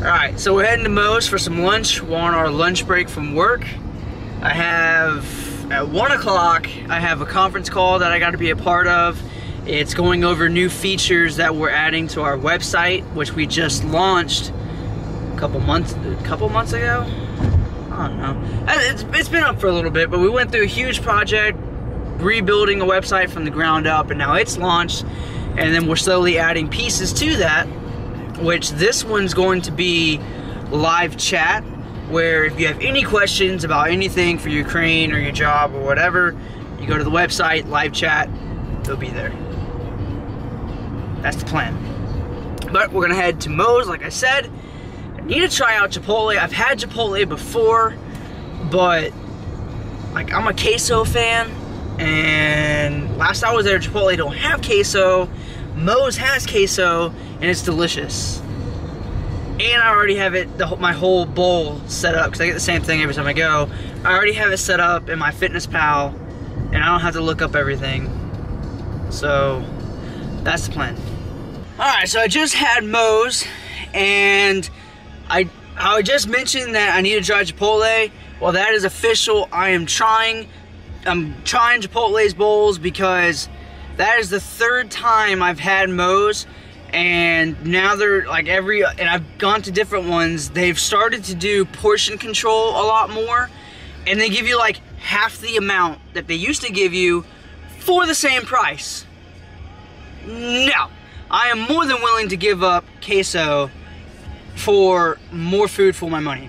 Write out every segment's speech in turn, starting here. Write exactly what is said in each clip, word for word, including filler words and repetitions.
Alright, so we're heading to Mo's for some lunch. We're on our lunch break from work. I have, at one o'clock, I have a conference call that I got to be a part of. It's going over new features that we're adding to our website, which we just launched a couple months, a couple months ago? I don't know. It's, it's been up for a little bit, but we went through a huge project, rebuilding a website from the ground up, and now it's launched. And then we're slowly adding pieces to that, which this one's going to be live chat, where if you have any questions about anything for your crane or your job or whatever, you go to the website, live chat, it'll be there. That's the plan. But we're gonna head to Mo's, like I said. I need to try out Chipotle. I've had Chipotle before, but like I'm a queso fan, and last I was there, Chipotle don't have queso. Mo's has queso, and it's delicious. And I already have it, the, my whole bowl set up, because I get the same thing every time I go. I already have it set up in my FitnessPal, and I don't have to look up everything. So, that's the plan. Alright, so I just had Mo's, and I, I just mentioned that I need to try Chipotle. Well, that is official. I am trying, I'm trying Chipotle's bowls, because that is the third time I've had Mo's, and now they're like every, and I've gone to different ones, they've started to do portion control a lot more, and they give you like half the amount that they used to give you for the same price. No, I am more than willing to give up queso for more food for my money.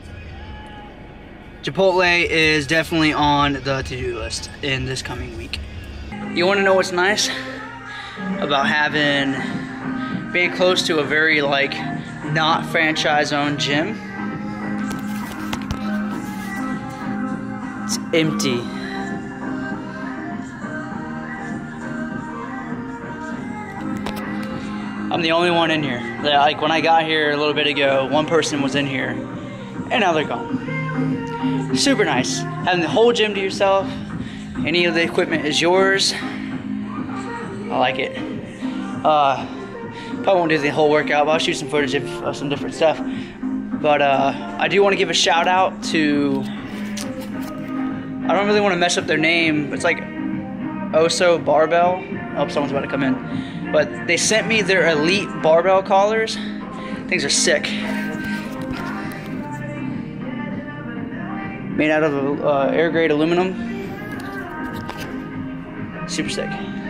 Chipotle is definitely on the to-do list in this coming week. You want to know what's nice about having, being close to a very like not franchise-owned gym? It's empty. I'm the only one in here. Like when I got here a little bit ago, one person was in here, and now they're gone. Super nice. Having the whole gym to yourself. Any of the equipment is yours. I like it. Uh, probably won't do the whole workout, but I'll shoot some footage of, of some different stuff. But uh, I do want to give a shout out to, I don't really want to mess up their name, but it's like Oso Barbell. I hope someone's about to come in. But they sent me their Elite Barbell collars. Things are sick. Made out of uh, air grade aluminum. Super sick.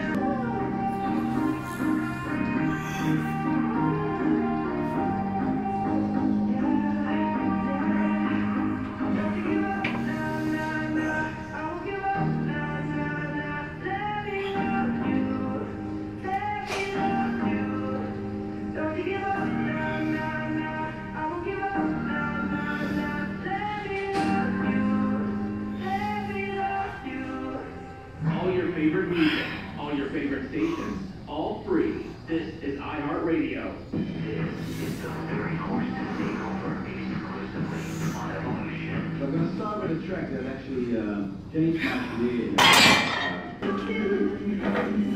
Favorite music, all your favorite stations, all free. This is iHeartRadio. This is the very horse to take over exclusively on Evolution. So I'm going to start with a track that actually uh, changed my career.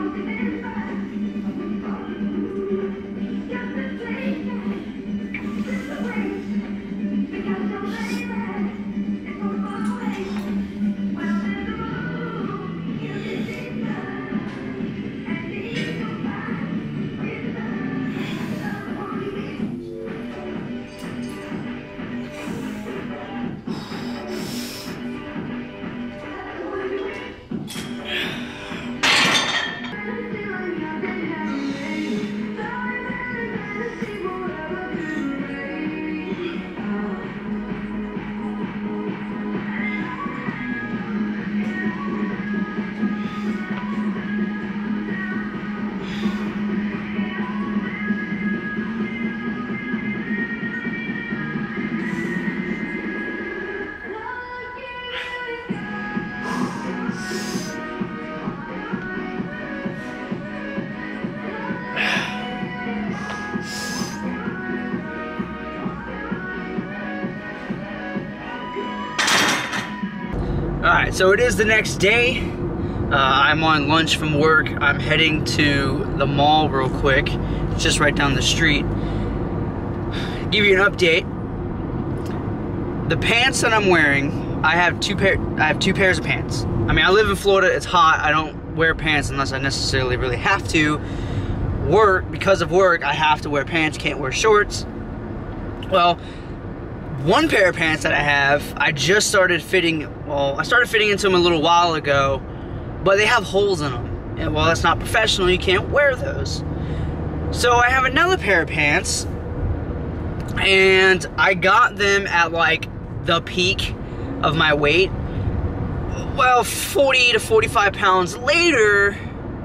Alright, so it is the next day. Uh, I'm on lunch from work. I'm heading to the mall real quick. It's just right down the street. give you an update. The pants that I'm wearing, I have two pair. I have two pairs of pants. I mean, I live in Florida. It's hot. I don't wear pants unless I necessarily really have to. Work because of work, I have to wear pants. Can't wear shorts. Well, one pair of pants that I have, I just started fitting. Well, I started fitting into them a little while ago, but they have holes in them. And well, that's not professional. You can't wear those. So I have another pair of pants, and I got them at like the peak of my weight. Well, forty to forty-five pounds later,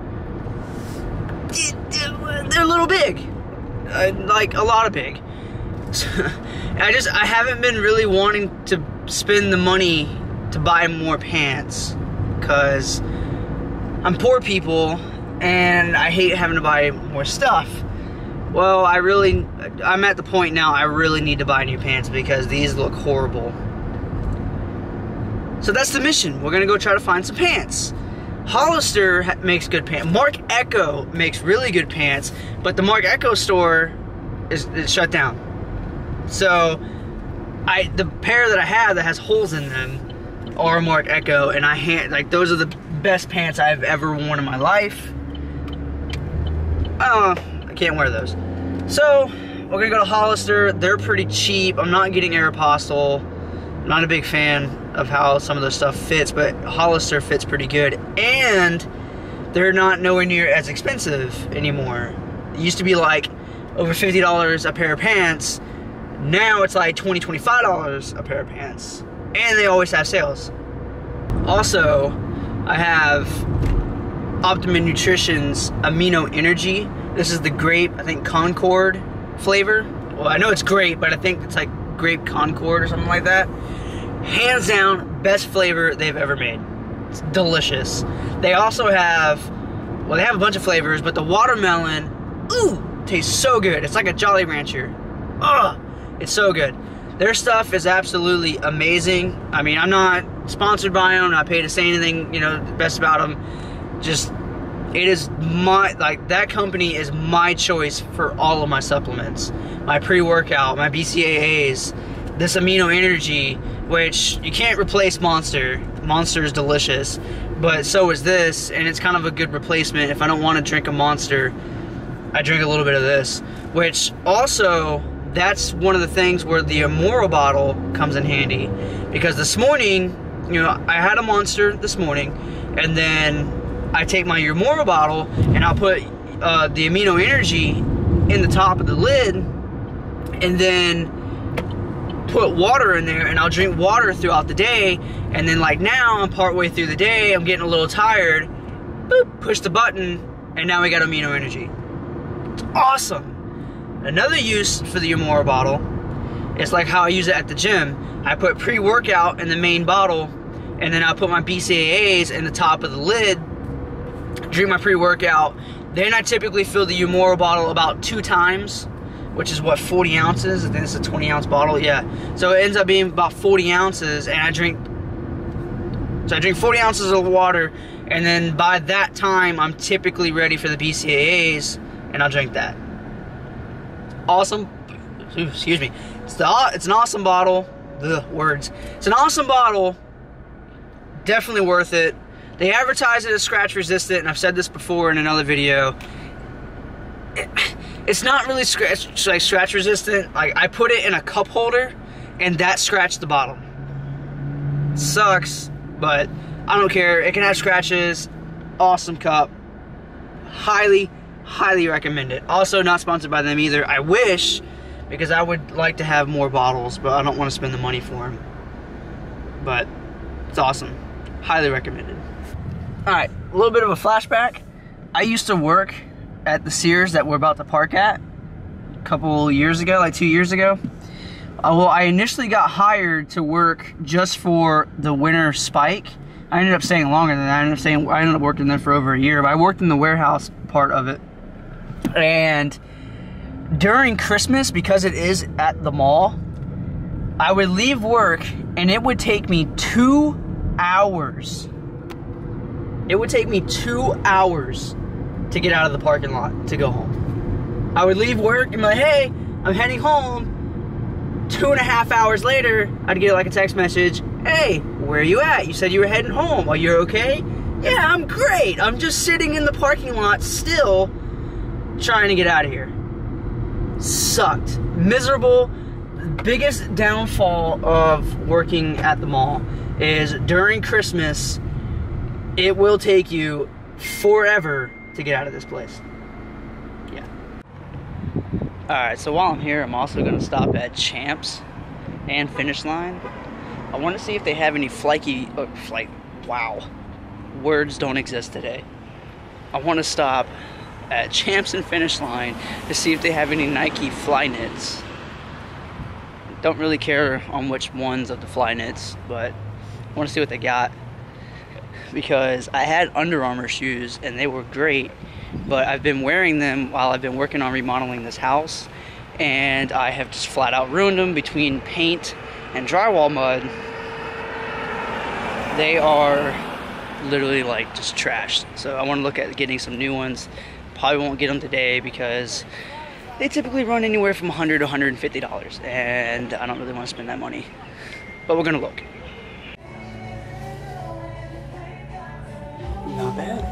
they're a little big, uh, like a lot of big. So, I just, I haven't been really wanting to spend the money to buy more pants, because I'm poor people, and I hate having to buy more stuff. Well, I really, I'm at the point now, I really need to buy new pants, because these look horrible. So that's the mission. We're gonna go try to find some pants. Hollister makes good pants. Mark Echo makes really good pants, but the Mark Echo store is, is shut down. So, I the pair that I have that has holes in them are Mark Echo, and I hand like those are the best pants I've ever worn in my life. Oh, I can't wear those. So, we're gonna go to Hollister. They're pretty cheap. I'm not getting Aeropostale. I'm not a big fan of how some of the stuff fits, but Hollister fits pretty good, and they're not nowhere near as expensive anymore. It used to be like over fifty dollars a pair of pants. Now it's like twenty, twenty-five dollars a pair of pants, and they always have sales. Also, I have Optimum Nutrition's Amino Energy. This is the grape, I think Concord flavor. Well, I know it's grape, but I think it's like grape Concord or something like that. Hands down, best flavor they've ever made. It's delicious. They also have, well, they have a bunch of flavors, but the watermelon, ooh, tastes so good. It's like a Jolly Rancher. Ugh, it's so good. Their stuff is absolutely amazing. I mean, I'm not sponsored by them. I'm not paid to say anything, you know, best about them. Just, it is my, like, that company is my choice for all of my supplements. My pre-workout, my B C A As, this Amino Energy, which you can't replace Monster. Monster is delicious, but so is this, and it's kind of a good replacement. If I don't want to drink a Monster, I drink a little bit of this, which also, that's one of the things where the Umoro bottle comes in handy, because this morning, you know, I had a Monster this morning, and then I take my Umoro bottle, and I'll put uh, the Amino Energy in the top of the lid, and then put water in there, and I'll drink water throughout the day. And then like now, I'm partway through the day, I'm getting a little tired, boop, push the button, and now we got Amino Energy. It's awesome. Another use for the Umoro bottle is like how I use it at the gym. I put pre-workout in the main bottle, and then I put my B C A As in the top of the lid, drink my pre-workout. Then I typically fill the Umoro bottle about two times, which is what, forty ounces? I think it's a twenty ounce bottle, yeah. So it ends up being about forty ounces, and I drink, so I drink forty ounces of water, and then by that time, I'm typically ready for the B C A As, and I'll drink that. Awesome, excuse me. It's, the, it's an awesome bottle, the words. It's an awesome bottle, definitely worth it. They advertise it as scratch resistant, and I've said this before in another video. It, It's not really scratch like scratch resistant. Like, I put it in a cup holder, and that scratched the bottom. Sucks, but I don't care. It can have scratches. Awesome cup. Highly, highly recommend it. Also, not sponsored by them either. I wish, because I would like to have more bottles, but I don't want to spend the money for them. But it's awesome. Highly recommended. All right, a little bit of a flashback. I used to work at the Sears that we're about to park at a couple years ago, like two years ago. Uh, well, I initially got hired to work just for the winter spike. I ended up staying longer than that. I ended up staying, I ended up working there for over a year, but I worked in the warehouse part of it. And during Christmas, because it is at the mall, I would leave work and it would take me two hours. It would take me two hours to get out of the parking lot to go home. I would leave work and be like, hey, I'm heading home. Two and a half hours later, I'd get like a text message, hey, where are you at? You said you were heading home. Are you okay? Yeah, I'm great. I'm just sitting in the parking lot still trying to get out of here. Sucked. Miserable. Biggest downfall of working at the mall is during Christmas, it will take you forever to get out of this place. Yeah. Alright, so while I'm here, I'm also going to stop at Champs and Finish Line. I want to see if they have any flighty, oh, flight, wow, words don't exist today. I want to stop at Champs and Finish Line to see if they have any Nike fly knits. Don't really care on which ones of the fly knits, but I want to see what they got. Because I had Under Armour shoes and they were great, but I've been wearing them while I've been working on remodeling this house, and I have just flat out ruined them between paint and drywall mud. They are literally like just trashed. So I want to look at getting some new ones. Probably won't get them today because they typically run anywhere from one hundred to one hundred fifty dollars, and I don't really want to spend that money. But we're gonna look. Not bad.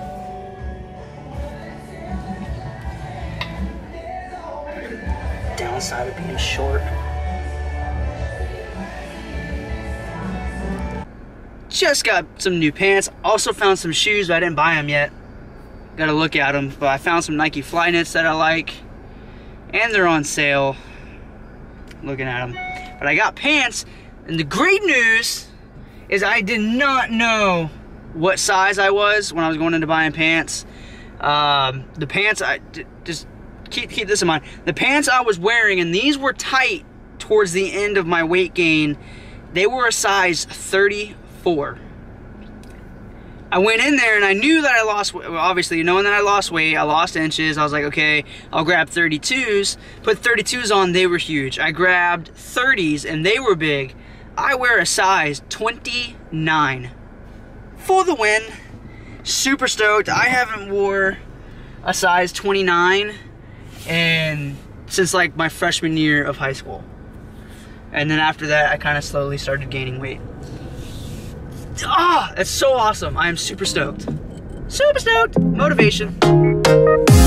Downside of being short. Just got some new pants. Also found some shoes, but I didn't buy them yet. Gotta look at them. But I found some Nike fly knits that I like, and they're on sale. Looking at them. But I got pants, and the great news is I did not know what size I was when I was going into buying pants. Um, the pants, I just keep keep this in mind. The pants I was wearing, and these were tight towards the end of my weight gain, they were a size thirty-four. I went in there and I knew that I lost, obviously knowing that I lost weight, I lost inches. I was like, okay, I'll grab thirty-twos. Put thirty-twos on, they were huge. I grabbed thirties and they were big. I wear a size twenty-nine. For the win. Super stoked. I haven't wore a size twenty-nine and since like my freshman year of high school. And then after that, I kind of slowly started gaining weight. Ah, that's so awesome. I am super stoked. Super stoked. Motivation.